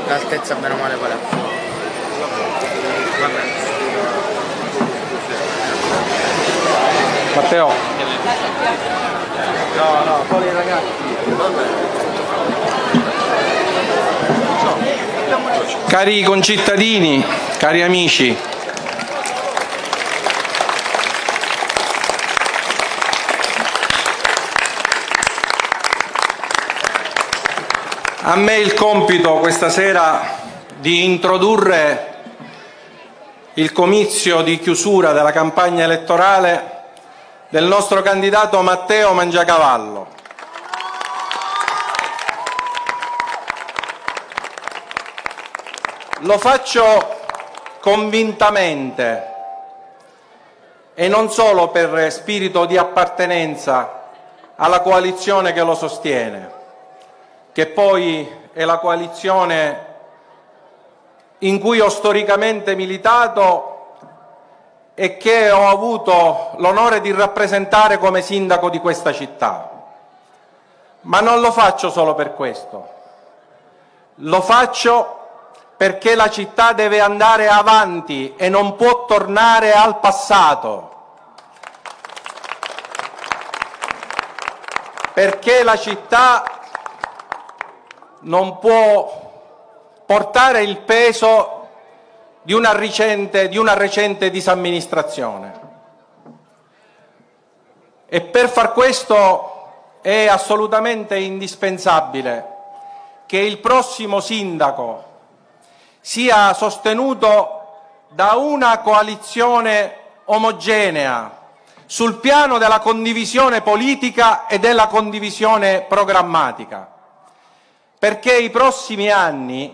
L'altezza bene o male qual è? Vabbè. Matteo. No, solo i ragazzi. Cari concittadini, cari amici, a me il compito questa sera di introdurre il comizio di chiusura della campagna elettorale del nostro candidato Matteo Mangiacavallo. Lo faccio convintamente e non solo per spirito di appartenenza alla coalizione che lo sostiene, che poi è la coalizione in cui ho storicamente militato e che ho avuto l'onore di rappresentare come sindaco di questa città. Ma non lo faccio solo per questo, lo faccio perché la città deve andare avanti e non può tornare al passato, perché la città non può portare il peso di una recente disamministrazione. E per far questo è assolutamente indispensabile che il prossimo sindaco sia sostenuto da una coalizione omogenea sul piano della condivisione politica e della condivisione programmatica, perché i prossimi anni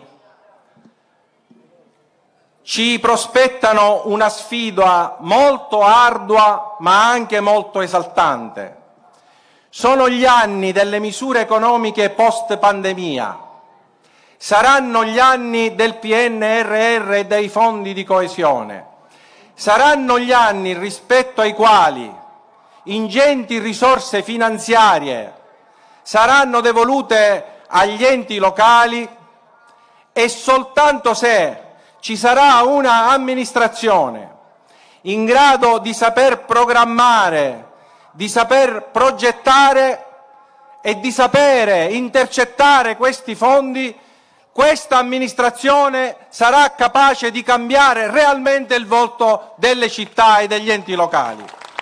ci prospettano una sfida molto ardua ma anche molto esaltante. Sono gli anni delle misure economiche post pandemia. Saranno gli anni del PNRR e dei fondi di coesione. Saranno gli anni rispetto ai quali ingenti risorse finanziarie saranno devolute agli enti locali e soltanto se ci sarà una amministrazione in grado di saper programmare, di saper progettare e di sapere intercettare questi fondi, questa amministrazione sarà capace di cambiare realmente il volto delle città e degli enti locali.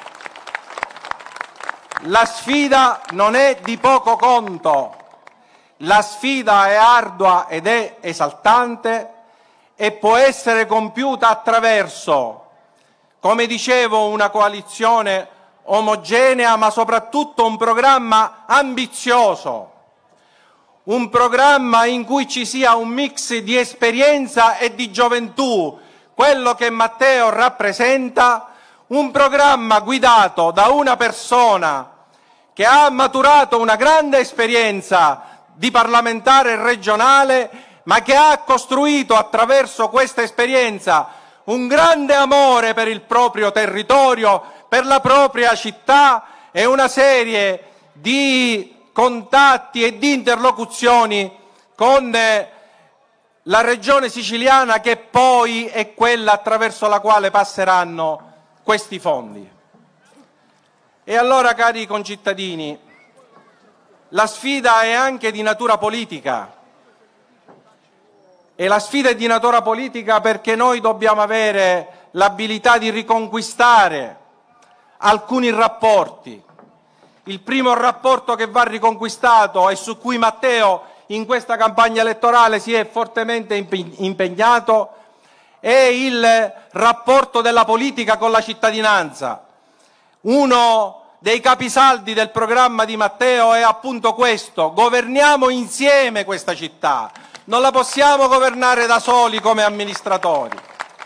La sfida non è di poco conto, la sfida è ardua ed è esaltante e può essere compiuta attraverso, come dicevo, una coalizione omogenea, ma soprattutto un programma ambizioso. Un programma in cui ci sia un mix di esperienza e di gioventù, quello che Matteo rappresenta, un programma guidato da una persona che ha maturato una grande esperienza di parlamentare regionale, ma che ha costruito attraverso questa esperienza un grande amore per il proprio territorio, per la propria città e una serie di contatti e di interlocuzioni con la regione siciliana, che poi è quella attraverso la quale passeranno questi fondi. E allora, cari concittadini, la sfida è anche di natura politica. E la sfida è di natura politica perché noi dobbiamo avere l'abilità di riconquistare alcuni rapporti. Il primo rapporto che va riconquistato e su cui Matteo in questa campagna elettorale si è fortemente impegnato è il rapporto della politica con la cittadinanza. Uno dei capisaldi del programma di Matteo è appunto questo: governiamo insieme questa città, non la possiamo governare da soli come amministratori.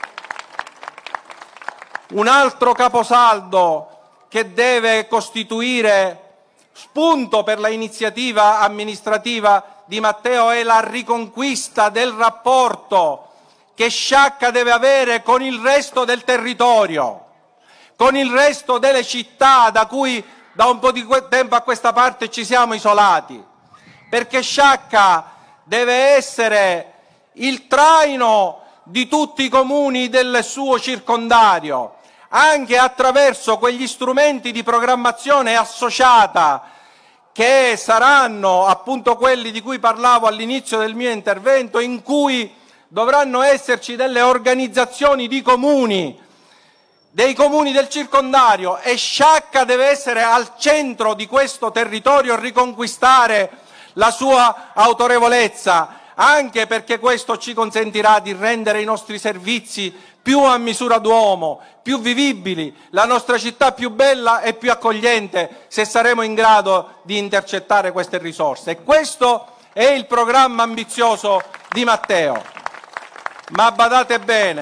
Un altro caposaldo che deve costituire spunto per l'iniziativa amministrativa di Matteo è la riconquista del rapporto che Sciacca deve avere con il resto del territorio, con il resto delle città da cui da un po' di tempo a questa parte ci siamo isolati, perché Sciacca deve essere il traino di tutti i comuni del suo circondario, anche attraverso quegli strumenti di programmazione associata che saranno appunto quelli di cui parlavo all'inizio del mio intervento, in cui dovranno esserci delle organizzazioni di comuni, dei comuni del circondario, e Sciacca deve essere al centro di questo territorio e riconquistare la sua autorevolezza, anche perché questo ci consentirà di rendere i nostri servizi più a misura d'uomo, più vivibili, la nostra città più bella e più accogliente, se saremo in grado di intercettare queste risorse. E questo è il programma ambizioso di Matteo. Ma badate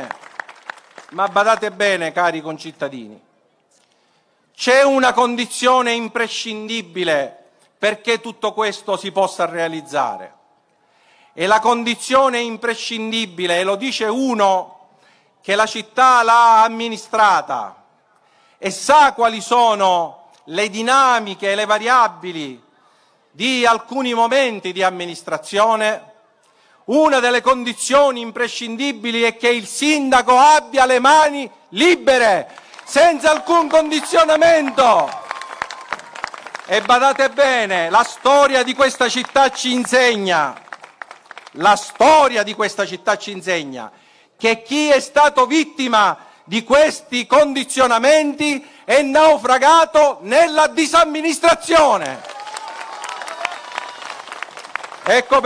bene, cari concittadini, c'è una condizione imprescindibile perché tutto questo si possa realizzare. E la condizione imprescindibile, e lo dice uno che la città l'ha amministrata e sa quali sono le dinamiche e le variabili di alcuni momenti di amministrazione, una delle condizioni imprescindibili è che il sindaco abbia le mani libere, senza alcun condizionamento. E badate bene, la storia di questa città ci insegna che chi è stato vittima di questi condizionamenti è naufragato nella disamministrazione. Ecco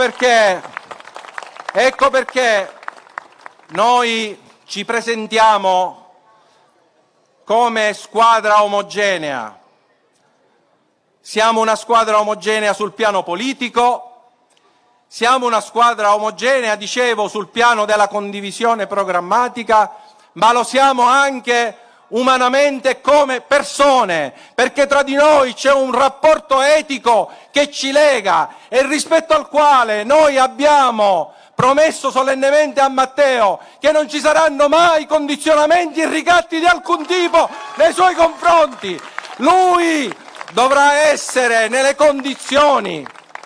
perché noi ci presentiamo come squadra omogenea. Siamo una squadra omogenea sul piano politico, siamo una squadra omogenea, dicevo, sul piano della condivisione programmatica, ma lo siamo anche umanamente come persone, perché tra di noi c'è un rapporto etico che ci lega e rispetto al quale noi abbiamo promesso solennemente a Matteo che non ci saranno mai condizionamenti e ricatti di alcun tipo nei suoi confronti. Lui dovrà essere nelle condizioni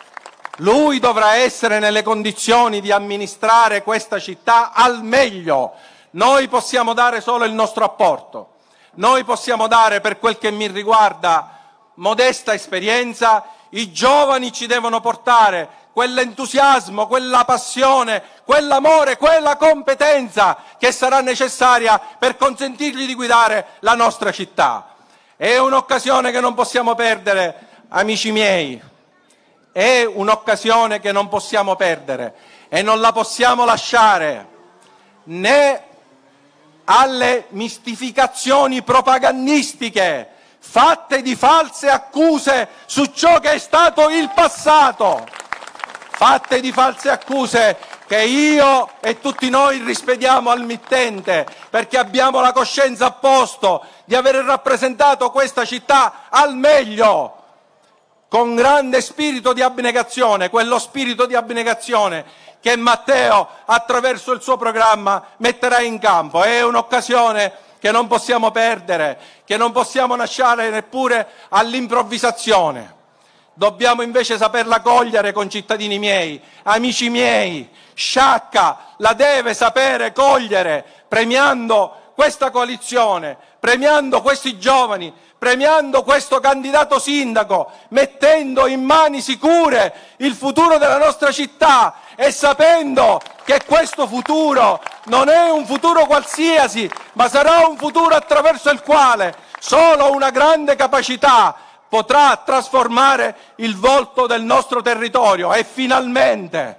di amministrare questa città al meglio. Noi possiamo dare solo il nostro apporto. Noi possiamo dare, per quel che mi riguarda, modesta esperienza. I giovani ci devono portare quell'entusiasmo, quella passione, quell'amore, quella competenza che sarà necessaria per consentirgli di guidare la nostra città. È un'occasione che non possiamo perdere, amici miei. È un'occasione che non possiamo perdere e non la possiamo lasciare né alle mistificazioni propagandistiche fatte di false accuse su ciò che è stato il passato, fatte di false accuse che io e tutti noi rispediamo al mittente, perché abbiamo la coscienza a posto di aver rappresentato questa città al meglio, con grande spirito di abnegazione, quello spirito di abnegazione che Matteo attraverso il suo programma metterà in campo. È un'occasione che non possiamo perdere, che non possiamo lasciare neppure all'improvvisazione. Dobbiamo invece saperla cogliere, concittadini miei, amici miei. Sciacca la deve sapere cogliere, premiando questa coalizione, premiando questi giovani, premiando questo candidato sindaco, mettendo in mani sicure il futuro della nostra città e sapendo che questo futuro non è un futuro qualsiasi, ma sarà un futuro attraverso il quale solo una grande capacità potrà trasformare il volto del nostro territorio. E finalmente,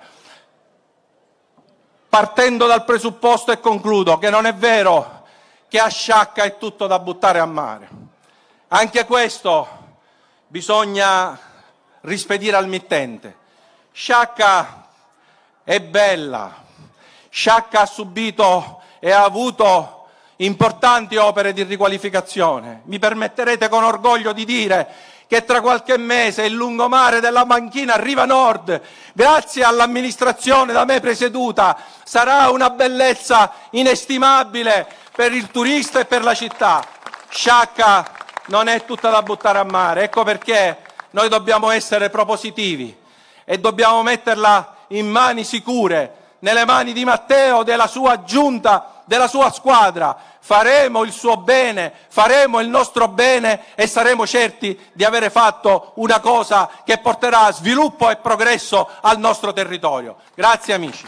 partendo dal presupposto, e concludo, che non è vero che a Sciacca è tutto da buttare a mare. Anche questo bisogna rispedire al mittente. Sciacca è bella, Sciacca ha subito e ha avuto importanti opere di riqualificazione. Mi permetterete con orgoglio di dire che tra qualche mese il lungomare della banchina Riva Nord, grazie all'amministrazione da me presieduta, sarà una bellezza inestimabile per il turista e per la città. Sciacca non è tutta da buttare a mare, ecco perché noi dobbiamo essere propositivi e dobbiamo metterla in mani sicure nelle mani di Matteo, della sua giunta, della sua squadra. Faremo il suo bene, faremo il nostro bene e saremo certi di avere fatto una cosa che porterà sviluppo e progresso al nostro territorio. Grazie amici.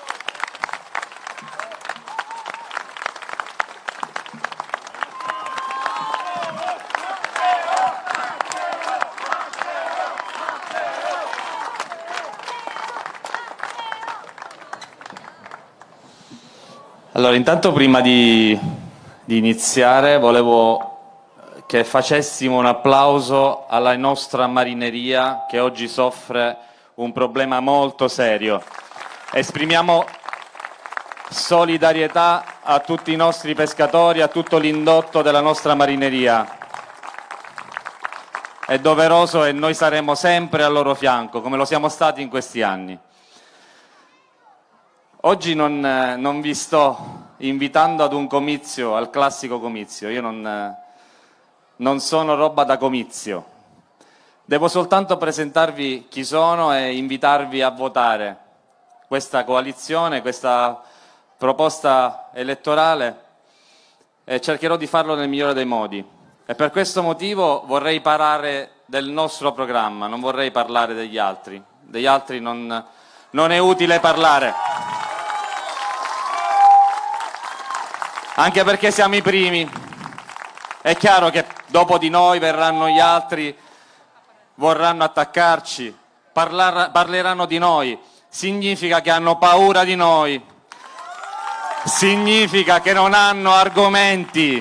Allora, intanto prima di iniziare volevo che facessimo un applauso alla nostra marineria che oggi soffre un problema molto serio. Esprimiamo solidarietà a tutti i nostri pescatori, a tutto l'indotto della nostra marineria. È doveroso e noi saremo sempre al loro fianco, come lo siamo stati in questi anni. Oggi non vi sto invitando ad un comizio, al classico comizio. Io non sono roba da comizio. Devo soltanto presentarvi chi sono e invitarvi a votare questa coalizione, questa proposta elettorale, e cercherò di farlo nel migliore dei modi. E per questo motivo vorrei parlare del nostro programma, non vorrei parlare degli altri. Degli altri non è utile parlare. Anche perché siamo i primi. È chiaro che dopo di noi verranno gli altri, vorranno attaccarci, parleranno di noi. Significa che hanno paura di noi. Significa che non hanno argomenti.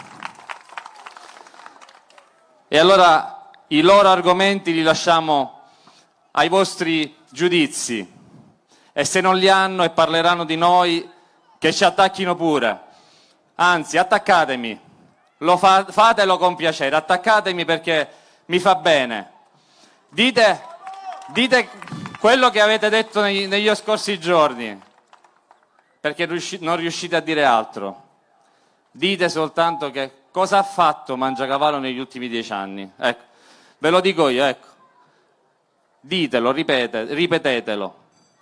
E allora i loro argomenti li lasciamo ai vostri giudizi. E se non li hanno e parleranno di noi, che ci attacchino pure. Anzi, attaccatemi, fatelo con piacere, attaccatemi perché mi fa bene. Dite quello che avete detto negli scorsi giorni, perché non riuscite a dire altro. Dite soltanto che cosa ha fatto Mangiacavallo negli ultimi 10 anni. Ecco, ve lo dico io, ecco. Ditelo, ripetetelo.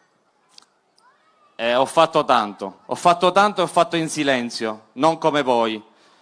Ho fatto tanto e ho fatto in silenzio, non come voi.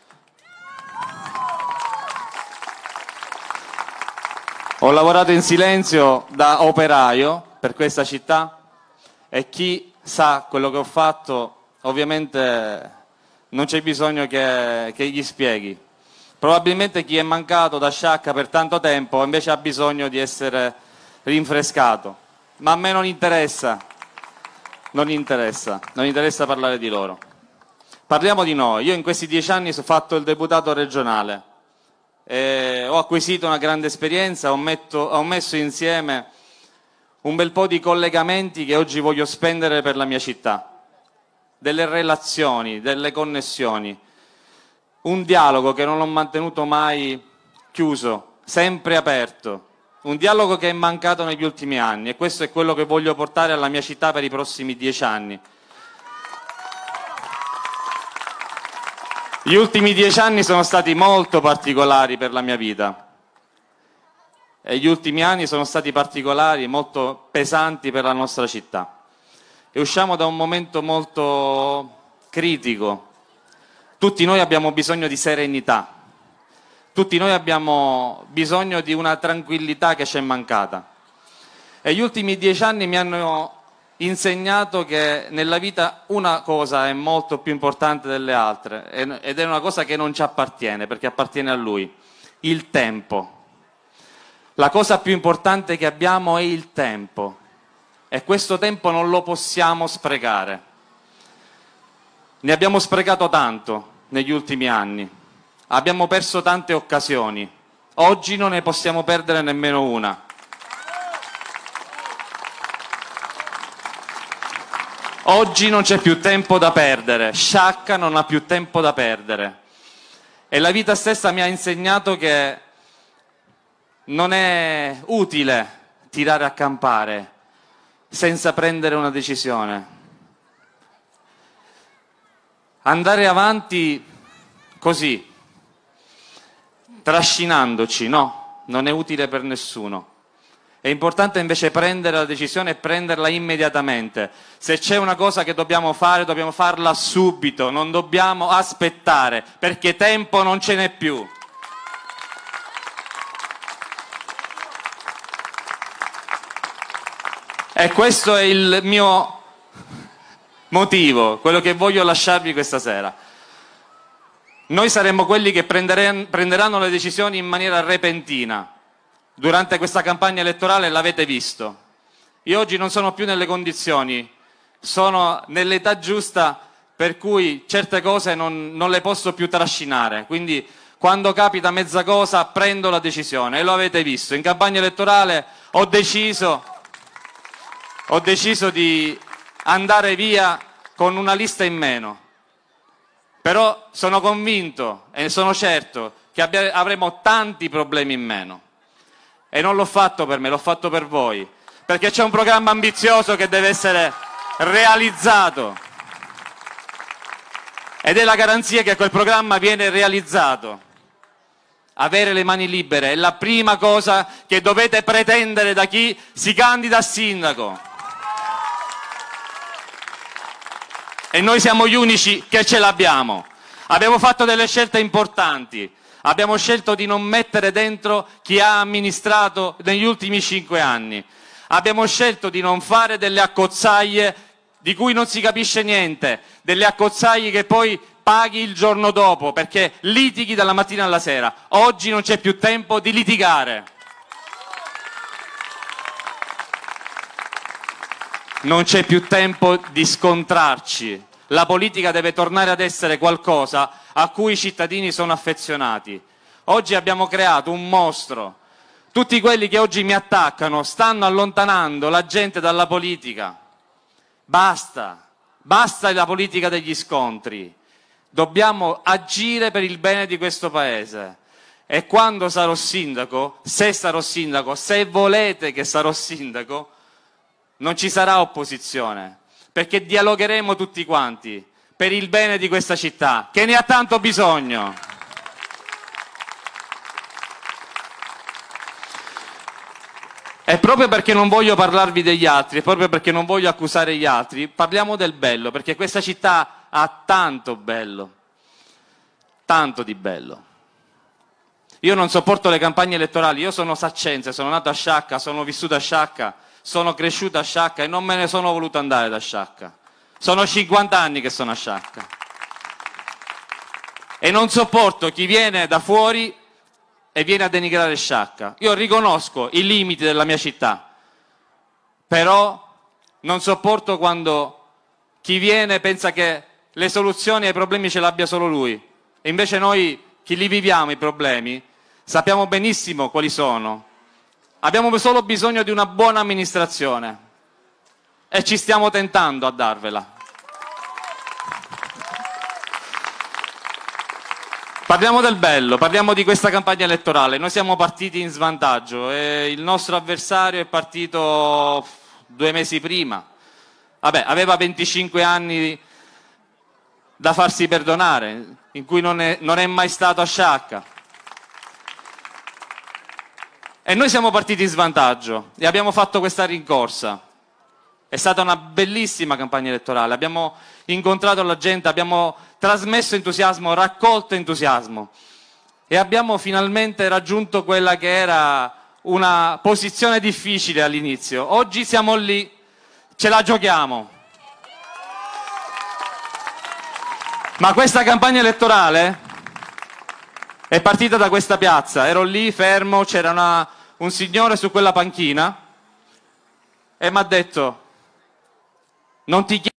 Ho lavorato in silenzio da operaio per questa città e chi sa quello che ho fatto ovviamente non c'è bisogno che gli spieghi. Probabilmente chi è mancato da Sciacca per tanto tempo invece ha bisogno di essere rinfrescato, ma a me non interessa. Non interessa parlare di loro. Parliamo di noi. Io in questi 10 anni ho fatto il deputato regionale, ho acquisito una grande esperienza, ho messo insieme un bel po' di collegamenti che oggi voglio spendere per la mia città, delle relazioni, delle connessioni, un dialogo che non ho mantenuto mai chiuso, sempre aperto. Un dialogo che è mancato negli ultimi anni e questo è quello che voglio portare alla mia città per i prossimi 10 anni. Gli ultimi 10 anni sono stati molto particolari per la mia vita e gli ultimi anni sono stati particolari, molto pesanti per la nostra città. E usciamo da un momento molto critico. Tutti noi abbiamo bisogno di serenità. Tutti noi abbiamo bisogno di una tranquillità che ci è mancata. E gli ultimi 10 anni mi hanno insegnato che nella vita una cosa è molto più importante delle altre ed è una cosa che non ci appartiene perché appartiene a Lui, il tempo. La cosa più importante che abbiamo è il tempo e questo tempo non lo possiamo sprecare. Ne abbiamo sprecato tanto negli ultimi anni. Abbiamo perso tante occasioni, oggi non ne possiamo perdere nemmeno una. Oggi non c'è più tempo da perdere, Sciacca non ha più tempo da perdere. E la vita stessa mi ha insegnato che non è utile tirare a campare senza prendere una decisione. Andare avanti così, trascinandoci, no, non è utile per nessuno. È importante invece prendere la decisione e prenderla immediatamente. Se c'è una cosa che dobbiamo farla subito, non dobbiamo aspettare, perché tempo non ce n'è più. E questo è il mio motivo, quello che voglio lasciarvi questa sera. Noi saremmo quelli che prenderanno le decisioni in maniera repentina. Durante questa campagna elettorale l'avete visto. Io oggi non sono più nelle condizioni, sono nell'età giusta per cui certe cose non le posso più trascinare. Quindi quando capita mezza cosa prendo la decisione e lo avete visto. In campagna elettorale ho deciso di andare via con una lista in meno. Però sono convinto e sono certo che avremo tanti problemi in meno. E non l'ho fatto per me, l'ho fatto per voi, perché c'è un programma ambizioso che deve essere realizzato ed è la garanzia che quel programma viene realizzato. Avere le mani libere è la prima cosa che dovete pretendere da chi si candida a sindaco. E noi siamo gli unici che ce l'abbiamo. Abbiamo fatto delle scelte importanti. Abbiamo scelto di non mettere dentro chi ha amministrato negli ultimi 5 anni. Abbiamo scelto di non fare delle accozzaglie di cui non si capisce niente, delle accozzaglie che poi paghi il giorno dopo, perché litighi dalla mattina alla sera. Oggi non c'è più tempo di litigare. Non c'è più tempo di scontrarci. La politica deve tornare ad essere qualcosa a cui i cittadini sono affezionati. Oggi abbiamo creato un mostro. Tutti quelli che oggi mi attaccano stanno allontanando la gente dalla politica. Basta la politica degli scontri. Dobbiamo agire per il bene di questo Paese. E quando sarò sindaco, se volete che sarò sindaco, non ci sarà opposizione, perché dialogheremo tutti quanti per il bene di questa città, che ne ha tanto bisogno. E proprio perché non voglio parlarvi degli altri, e proprio perché non voglio accusare gli altri, parliamo del bello, perché questa città ha tanto bello, tanto di bello. Io non sopporto le campagne elettorali, io sono saccense, sono nato a Sciacca, sono vissuto a Sciacca, sono cresciuto a Sciacca e non me ne sono voluto andare da Sciacca. Sono 50 anni che sono a Sciacca. E non sopporto chi viene da fuori e viene a denigrare Sciacca. Io riconosco i limiti della mia città, però non sopporto quando chi viene pensa che le soluzioni ai problemi ce l'abbia solo lui. E invece noi, chi li viviamo i problemi, sappiamo benissimo quali sono. Abbiamo solo bisogno di una buona amministrazione e ci stiamo tentando a darvela. Parliamo del bello, parliamo di questa campagna elettorale. Noi siamo partiti in svantaggio e il nostro avversario è partito 2 mesi prima. Vabbè, aveva 25 anni da farsi perdonare, in cui non è mai stato a Sciacca. E noi siamo partiti in svantaggio e abbiamo fatto questa rincorsa. È stata una bellissima campagna elettorale, abbiamo incontrato la gente, abbiamo trasmesso entusiasmo, raccolto entusiasmo e abbiamo finalmente raggiunto quella che era una posizione difficile all'inizio. Oggi siamo lì, ce la giochiamo. Ma questa campagna elettorale è partita da questa piazza, ero lì fermo, c'era un signore su quella panchina e mi ha detto: non ti chiedo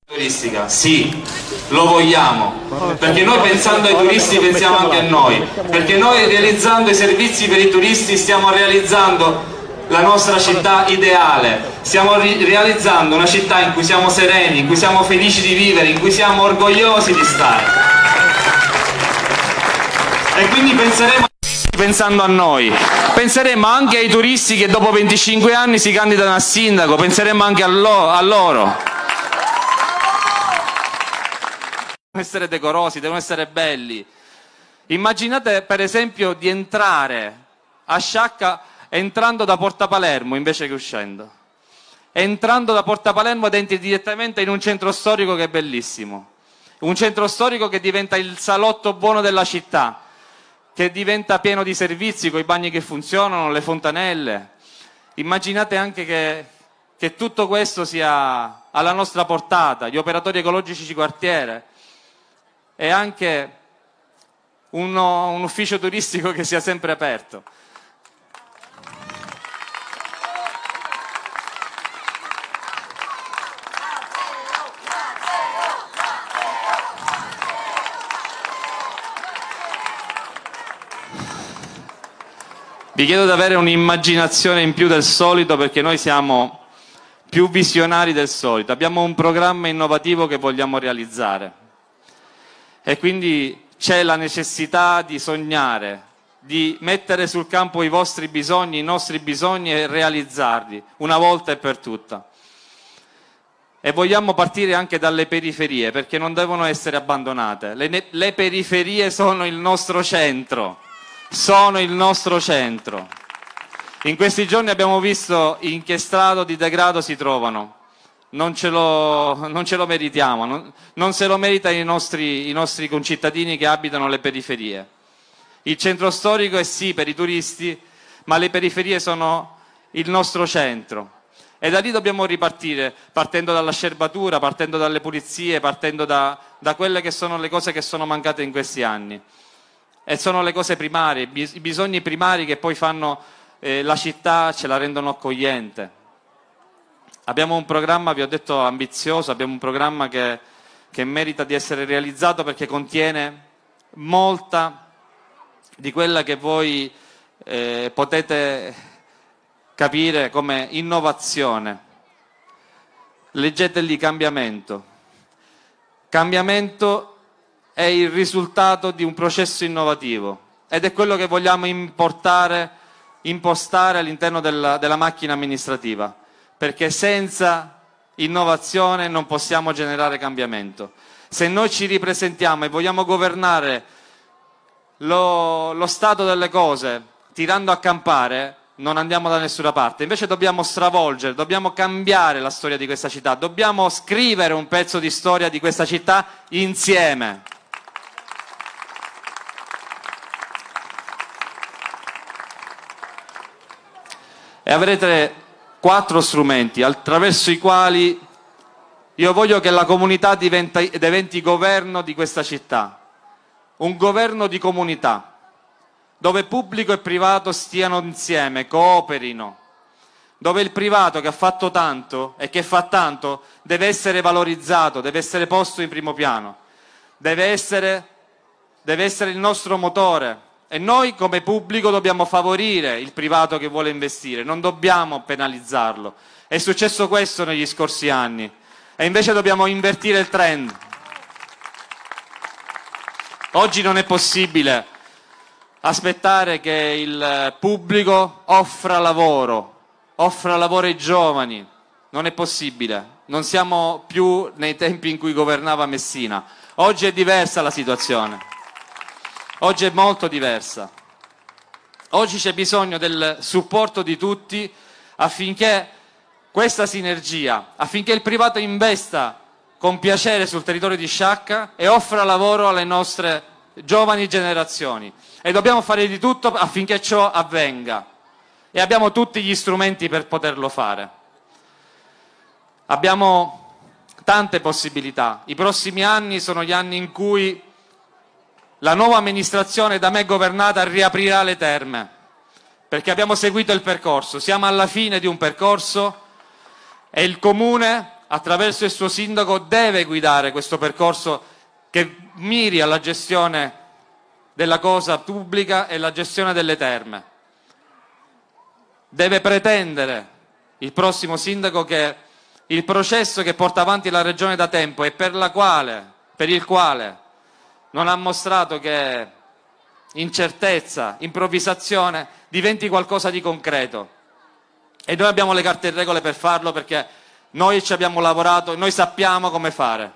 Turistica, sì, lo vogliamo, perché noi pensando ai turisti pensiamo anche a noi, perché noi realizzando i servizi per i turisti stiamo realizzando la nostra città ideale, stiamo realizzando una città in cui siamo sereni, in cui siamo felici di vivere, in cui siamo orgogliosi di stare. E quindi penseremo pensando a noi, penseremo anche ai turisti che dopo 25 anni si candidano a sindaco, penseremo anche a loro. Devono essere decorosi, devono essere belli. Immaginate per esempio di entrare a Sciacca entrando da Porta Palermo invece che uscendo. Entrando da Porta Palermo ed entri direttamente in un centro storico che è bellissimo. Un centro storico che diventa il salotto buono della città, che diventa pieno di servizi, con i bagni che funzionano, le fontanelle. Immaginate anche che tutto questo sia alla nostra portata, gli operatori ecologici di quartiere, e anche un ufficio turistico che sia sempre aperto. Vi chiedo di avere un'immaginazione in più del solito, perché noi siamo più visionari del solito. Abbiamo un programma innovativo che vogliamo realizzare. E quindi c'è la necessità di sognare, di mettere sul campo i vostri bisogni, i nostri bisogni e realizzarli una volta e per tutta. E vogliamo partire anche dalle periferie, perché non devono essere abbandonate. Le periferie sono il nostro centro, sono il nostro centro. In questi giorni abbiamo visto in che stato di degrado si trovano. Non ce lo meritiamo, non se lo meritano i nostri concittadini che abitano le periferie. Il centro storico è sì per i turisti, ma le periferie sono il nostro centro. E da lì dobbiamo ripartire, partendo dalla scerbatura, partendo dalle pulizie, partendo da quelle che sono le cose che sono mancate in questi anni. E sono le cose primarie, i bisogni primari che poi fanno la città, ce la rendono accogliente. Abbiamo un programma, vi ho detto, ambizioso, abbiamo un programma che merita di essere realizzato, perché contiene molta di quella che voi potete capire come innovazione. Leggete lì cambiamento. Cambiamento è il risultato di un processo innovativo ed è quello che vogliamo impostare all'interno della macchina amministrativa. Perché senza innovazione non possiamo generare cambiamento. Se noi ci ripresentiamo e vogliamo governare lo stato delle cose tirando a campare, non andiamo da nessuna parte. Invece dobbiamo stravolgere, dobbiamo cambiare la storia di questa città, dobbiamo scrivere un pezzo di storia di questa città insieme. E avrete 4 strumenti attraverso i quali io voglio che la comunità diventi governo di questa città, un governo di comunità, dove pubblico e privato stiano insieme, cooperino, dove il privato che ha fatto tanto e che fa tanto deve essere valorizzato, deve essere posto in primo piano, deve essere il nostro motore. E noi come pubblico dobbiamo favorire il privato che vuole investire, non dobbiamo penalizzarlo. È successo questo negli scorsi anni e invece dobbiamo invertire il trend. Oggi non è possibile aspettare che il pubblico offra lavoro ai giovani. Non è possibile, non siamo più nei tempi in cui governava Messina. Oggi è diversa la situazione. Oggi è molto diversa. Oggi c'è bisogno del supporto di tutti affinché questa sinergia, affinché il privato investa con piacere sul territorio di Sciacca e offra lavoro alle nostre giovani generazioni. E dobbiamo fare di tutto affinché ciò avvenga. E abbiamo tutti gli strumenti per poterlo fare. Abbiamo tante possibilità. I prossimi anni sono gli anni in cui la nuova amministrazione da me governata riaprirà le terme, perché abbiamo seguito il percorso, siamo alla fine di un percorso e il Comune attraverso il suo sindaco, deve guidare questo percorso che miri alla gestione della cosa pubblica e la gestione delle terme. Deve pretendere il prossimo sindaco che il processo che porta avanti la Regione da tempo e per il quale non ha mostrato che incertezza, improvvisazione, diventi qualcosa di concreto. E noi abbiamo le carte in regole per farlo, perché noi ci abbiamo lavorato, noi sappiamo come fare.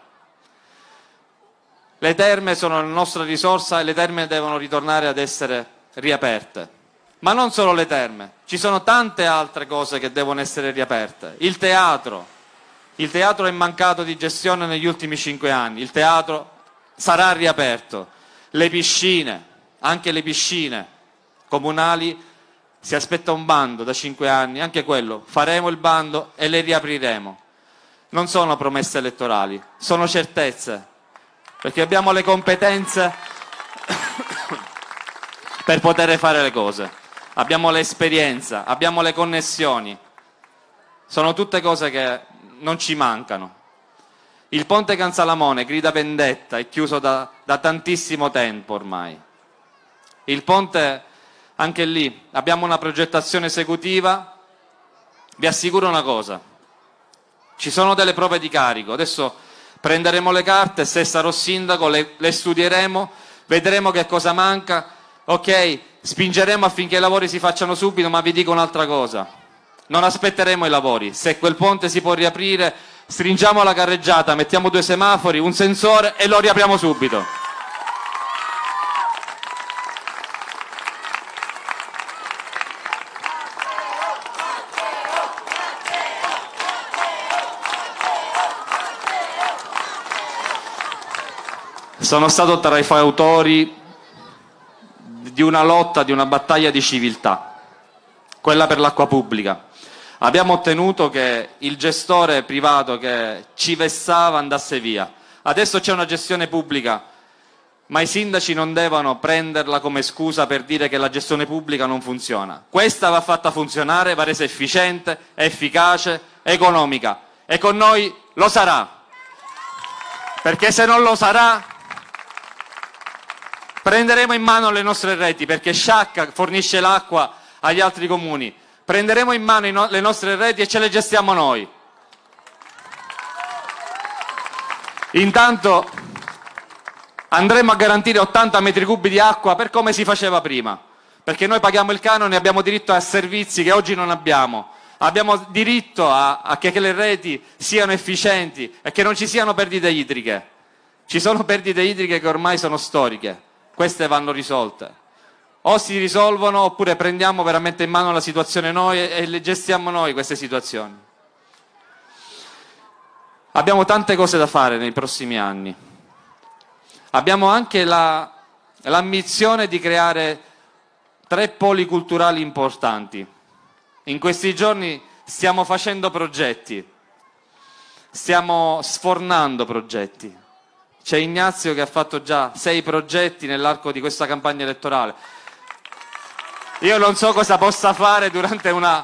Le terme sono la nostra risorsa e le terme devono ritornare ad essere riaperte. Ma non solo le terme, ci sono tante altre cose che devono essere riaperte. Il teatro è mancato di gestione negli ultimi 5 anni, il teatro sarà riaperto. Le piscine, anche le piscine comunali, si aspetta un bando da 5 anni, anche quello, faremo il bando e le riapriremo. Non sono promesse elettorali, sono certezze, perché abbiamo le competenze per poter fare le cose, abbiamo l'esperienza, abbiamo le connessioni, sono tutte cose che non ci mancano. Il ponte Cansalamone grida vendetta, è chiuso da tantissimo tempo ormai. Il ponte, anche lì, abbiamo una progettazione esecutiva, vi assicuro una cosa, ci sono delle prove di carico, adesso prenderemo le carte, se sarò sindaco le studieremo, vedremo che cosa manca, ok, spingeremo affinché i lavori si facciano subito, ma vi dico un'altra cosa, non aspetteremo i lavori, se quel ponte si può riaprire, stringiamo la carreggiata, mettiamo 2 semafori, un sensore e lo riapriamo subito. Sono stato tra i fautori di una lotta, di una battaglia di civiltà, quella per l'acqua pubblica. Abbiamo ottenuto che il gestore privato che ci vessava andasse via. Adesso c'è una gestione pubblica, ma i sindaci non devono prenderla come scusa per dire che la gestione pubblica non funziona. Questa va fatta funzionare, va resa efficiente, efficace, economica. E con noi lo sarà. Perché se non lo sarà, prenderemo in mano le nostre reti, perché Sciacca fornisce l'acqua agli altri comuni. Prenderemo in mano le nostre reti e ce le gestiamo noi. Intanto andremo a garantire 80 metri cubi di acqua per come si faceva prima, perché noi paghiamo il canone e abbiamo diritto a servizi che oggi non abbiamo. Abbiamo diritto a che le reti siano efficienti e che non ci siano perdite idriche. Ci sono perdite idriche che ormai sono storiche. Queste vanno risolte, o si risolvono oppure prendiamo veramente in mano la situazione noi e le gestiamo noi queste situazioni. Abbiamo tante cose da fare nei prossimi anni, abbiamo anche l'ambizione di creare 3 poli culturali importanti. In questi giorni stiamo facendo progetti, stiamo sfornando progetti. C'è Ignazio che ha fatto già 6 progetti nell'arco di questa campagna elettorale. Io non so cosa possa fare durante una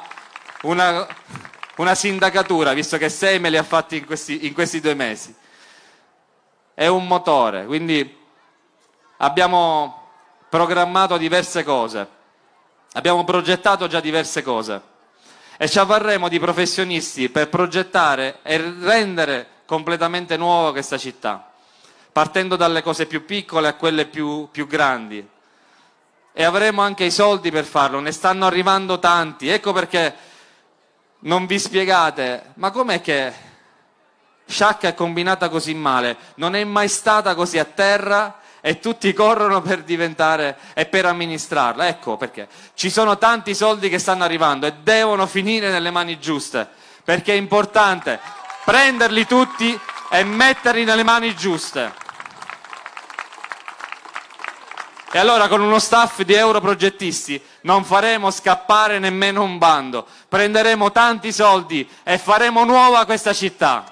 sindacatura, visto che 6 me li ha fatti in questi 2 mesi. È un motore, quindi abbiamo programmato diverse cose, abbiamo progettato già diverse cose e ci avvarremo di professionisti per progettare e rendere completamente nuova questa città, partendo dalle cose più piccole a quelle più grandi. E avremo anche i soldi per farlo, ne stanno arrivando tanti. Ecco perché non vi spiegate, ma com'è che Sciacca è combinata così male? Non è mai stata così a terra e tutti corrono per diventare e per amministrarla. Ecco perché ci sono tanti soldi che stanno arrivando e devono finire nelle mani giuste, perché è importante prenderli tutti e metterli nelle mani giuste. E allora con uno staff di europrogettisti non faremo scappare nemmeno un bando, prenderemo tanti soldi e faremo nuova questa città.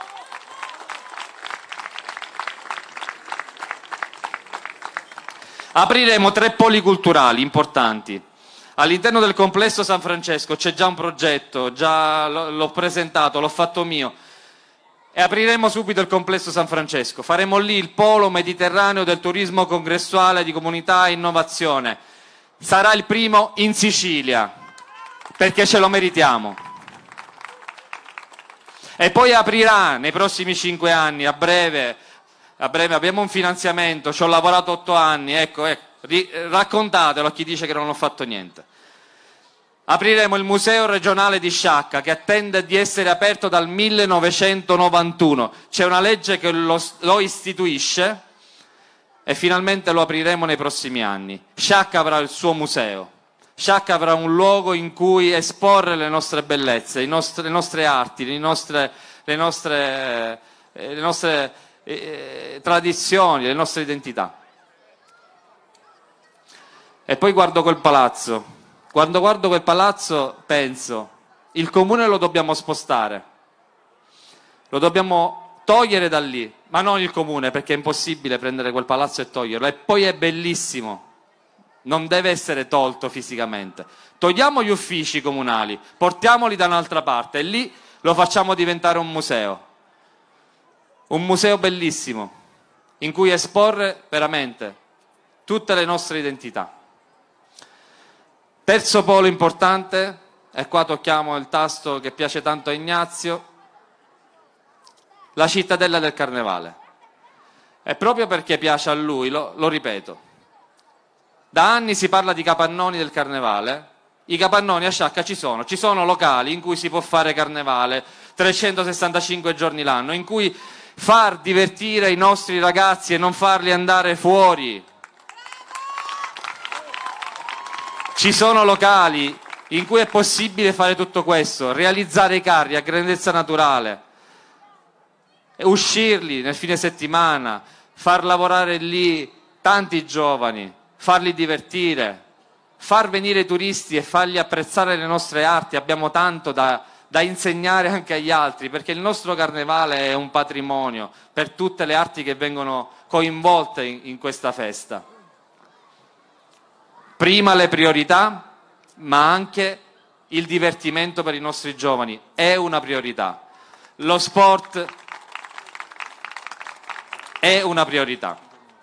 Apriremo 3 poli culturali importanti. All'interno del complesso San Francesco c'è già un progetto, già l'ho presentato, l'ho fatto mio. e apriremo subito il complesso San Francesco. Faremo lì il polo mediterraneo del turismo congressuale di comunità e innovazione. Sarà il primo in Sicilia, perché ce lo meritiamo. E poi aprirà nei prossimi 5 anni, a breve abbiamo un finanziamento, ci ho lavorato 8 anni, ecco, raccontatelo a chi dice che non ho fatto niente. Apriremo il Museo regionale di Sciacca, che attende di essere aperto dal 1991. C'è una legge che lo istituisce e finalmente lo apriremo nei prossimi anni. Sciacca avrà il suo museo. Sciacca avrà un luogo in cui esporre le nostre bellezze, le nostre arti, le nostre tradizioni, le nostre identità. E poi guardo quel palazzo. Quando guardo quel palazzo penso, il comune lo dobbiamo spostare, lo dobbiamo togliere da lì, ma non il comune, perché è impossibile prendere quel palazzo e toglierlo, e poi è bellissimo, non deve essere tolto fisicamente. Togliamo gli uffici comunali, portiamoli da un'altra parte e lì lo facciamo diventare un museo bellissimo, in cui esporre veramente tutte le nostre identità. Terzo polo importante, e qua tocchiamo il tasto che piace tanto a Ignazio, la cittadella del Carnevale. E proprio perché piace a lui, lo ripeto, da anni si parla di capannoni del Carnevale. I capannoni a Sciacca ci sono locali in cui si può fare Carnevale 365 giorni l'anno, in cui far divertire i nostri ragazzi e non farli andare fuori. Ci sono locali in cui è possibile fare tutto questo, realizzare i carri a grandezza naturale, uscirli nel fine settimana, far lavorare lì tanti giovani, farli divertire, far venire i turisti e fargli apprezzare le nostre arti. Abbiamo tanto da insegnare anche agli altri, perché il nostro carnevale è un patrimonio per tutte le arti che vengono coinvolte in questa festa. Prima le priorità, ma anche il divertimento per i nostri giovani è una priorità. Lo sport è una priorità.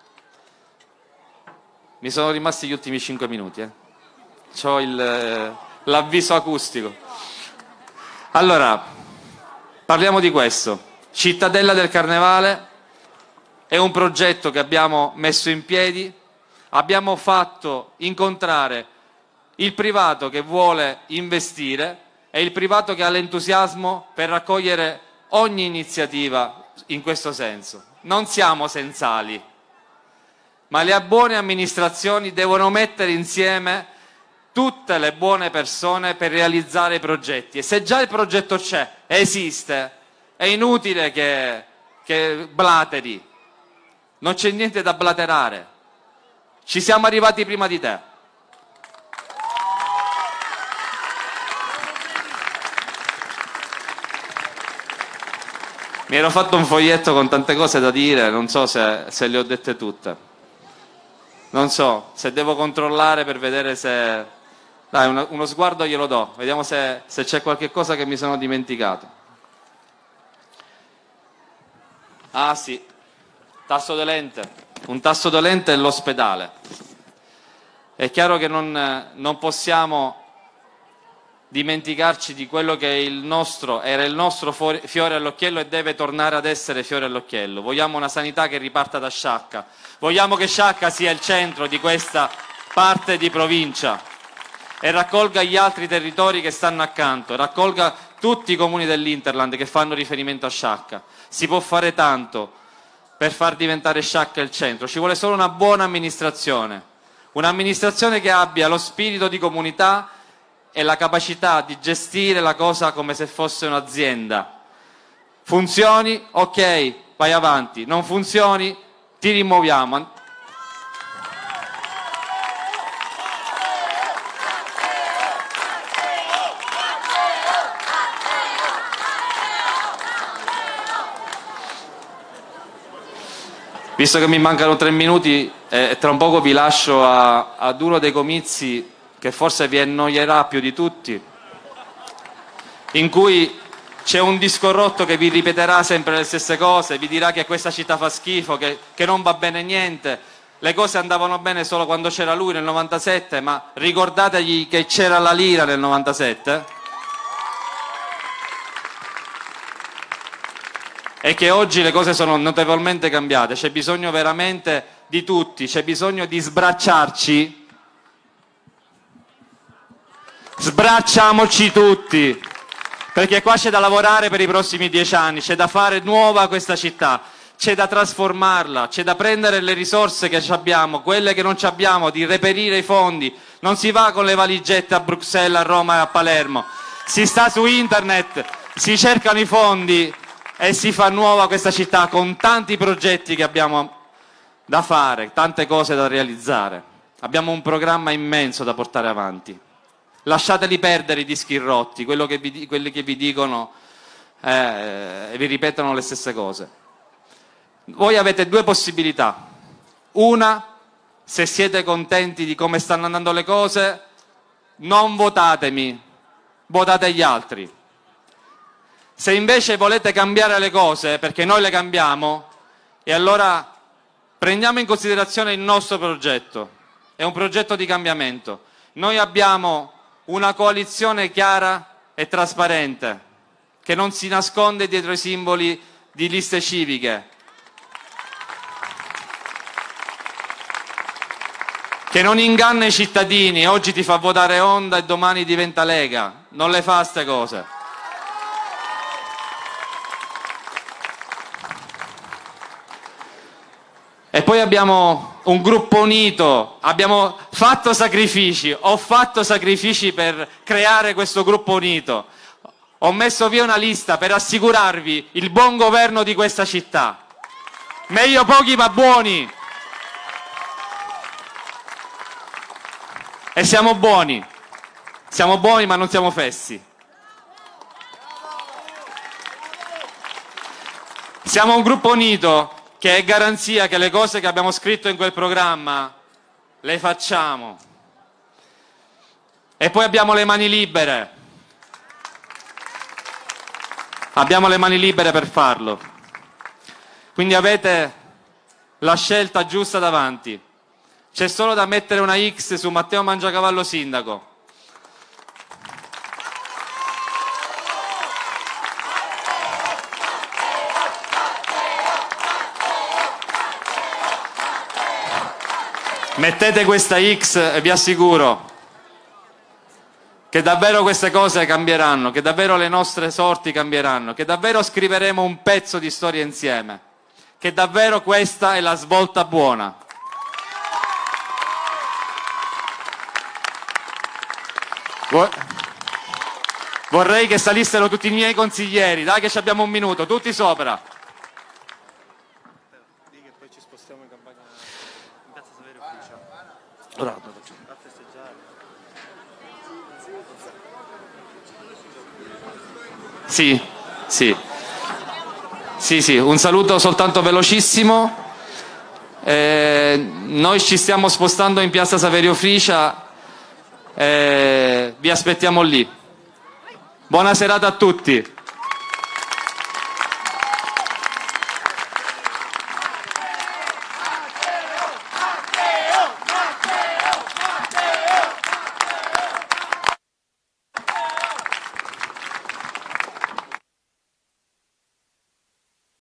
Mi sono rimasti gli ultimi 5 minuti. C'ho l'avviso acustico. Allora, parliamo di questo. Cittadella del Carnevale è un progetto che abbiamo messo in piedi. Abbiamo fatto incontrare il privato che vuole investire e il privato che ha l'entusiasmo per raccogliere ogni iniziativa in questo senso. Non siamo sensali, ma le buone amministrazioni devono mettere insieme tutte le buone persone per realizzare i progetti. E se già il progetto c'è, esiste, è inutile che blateri, non c'è niente da blaterare. Ci siamo arrivati prima di te. Mi ero fatto un foglietto con tante cose da dire, non so se le ho dette tutte. Non so se devo controllare per vedere se... Dai, uno sguardo glielo do, vediamo se c'è qualche cosa che mi sono dimenticato. Ah sì, tasso dolente. Un tasto dolente è l'ospedale. È chiaro che non possiamo dimenticarci di quello che era il nostro fiore all'occhiello e deve tornare ad essere fiore all'occhiello. Vogliamo una sanità che riparta da Sciacca. Vogliamo che Sciacca sia il centro di questa parte di provincia e raccolga gli altri territori che stanno accanto, raccolga tutti i comuni dell'Interland che fanno riferimento a Sciacca. Si può fare tanto per far diventare Sciacca il centro. Ci vuole solo una buona amministrazione, un'amministrazione che abbia lo spirito di comunità e la capacità di gestire la cosa come se fosse un'azienda. Funzioni? Ok, vai avanti. Non funzioni? Ti rimuoviamo. Visto che mi mancano 3 minuti e tra un poco vi lascio ad uno dei comizi che forse vi annoierà più di tutti, in cui c'è un disco rotto che vi ripeterà sempre le stesse cose, vi dirà che questa città fa schifo, che non va bene niente. Le cose andavano bene solo quando c'era lui nel 97, ma ricordategli che c'era la lira nel 97 e che oggi le cose sono notevolmente cambiate. C'è bisogno veramente di tutti, c'è bisogno di sbracciarci. Sbracciamoci tutti, perché qua c'è da lavorare per i prossimi 10 anni, c'è da fare nuova questa città, c'è da trasformarla, c'è da prendere le risorse che abbiamo, quelle che non abbiamo, di reperire i fondi. Non si va con le valigette a Bruxelles, a Roma e a Palermo, si sta su internet, si cercano i fondi e si fa nuova questa città con tanti progetti che abbiamo da fare, tante cose da realizzare. Abbiamo un programma immenso da portare avanti. Lasciateli perdere i dischi rotti, quelli che vi dicono e vi ripetono le stesse cose. Voi avete due possibilità. Una, se siete contenti di come stanno andando le cose, non votatemi, votate gli altri. Se invece volete cambiare le cose, perché noi le cambiamo, e allora prendiamo in considerazione il nostro progetto. È un progetto di cambiamento. Noi abbiamo una coalizione chiara e trasparente, che non si nasconde dietro i simboli di liste civiche, che non inganna i cittadini, oggi ti fa votare Onda e domani diventa Lega, non le fa ste cose. E poi abbiamo un gruppo unito, abbiamo fatto sacrifici, ho fatto sacrifici per creare questo gruppo unito. Ho messo via una lista per assicurarvi il buon governo di questa città. Meglio pochi ma buoni. E siamo buoni ma non siamo fessi. Siamo un gruppo unito che è garanzia che le cose che abbiamo scritto in quel programma le facciamo. E poi abbiamo le mani libere. Abbiamo le mani libere per farlo. Quindi avete la scelta giusta davanti. C'è solo da mettere una X su Matteo Mangiacavallo sindaco. Mettete questa X e vi assicuro che davvero queste cose cambieranno, che davvero le nostre sorti cambieranno, che davvero scriveremo un pezzo di storia insieme, che davvero questa è la svolta buona. Vorrei che salissero tutti i miei consiglieri, dai che ci abbiamo un minuto, tutti sopra. Sì, un saluto soltanto velocissimo. Noi ci stiamo spostando in piazza Saverio Fricia, vi aspettiamo lì. Buona serata a tutti.